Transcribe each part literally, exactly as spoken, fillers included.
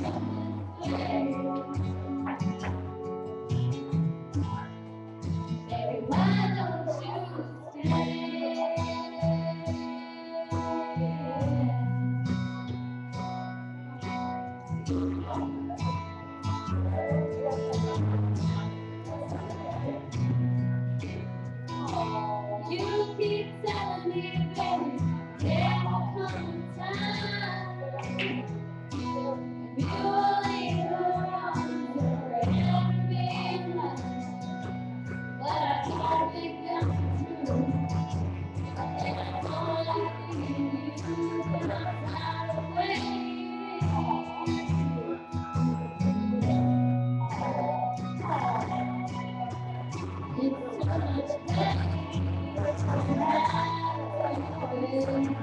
You keep telling me, baby, there will come a time when you will leave around forever being mine. But I don't think that's true. And I don't like being you when I'm tired of waiting. It's too much pain to have to wait.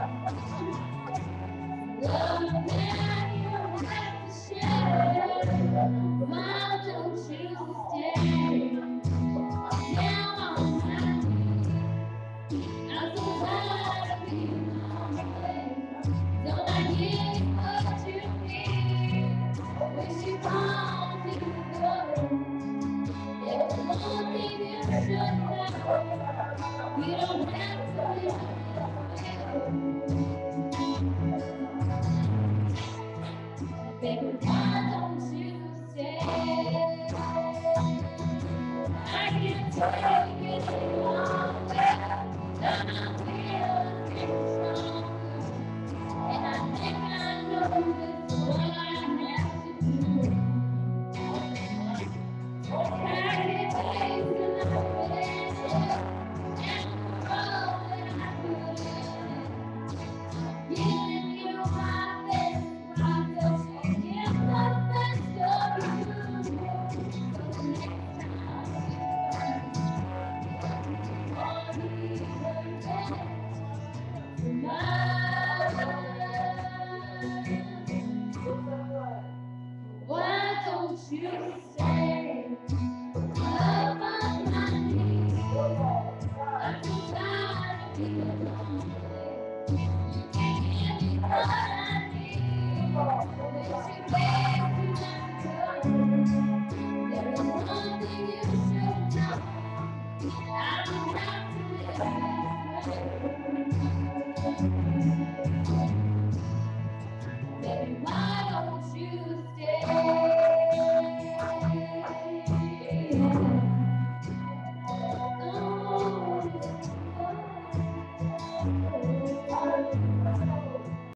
Love that you have to share. Why don't you stay? I'm down on my knees. I'm so tired of being on the way. Don't I get what you need? Wish you want to go. There's one thing you should know. You don't have to live this way. Baby, why don't you stay? I can't take it any longer. I'm feeling stronger. And I think I know this is what I have to do. Pack it, baby, and I put it in. And the road that I put in. Giving you my best, my best. Give the best of you. So the next time I'll be the best of my life. Why don't you stay up on my knees? I'm so tired of being lonely. You can't give me what I need. Wish you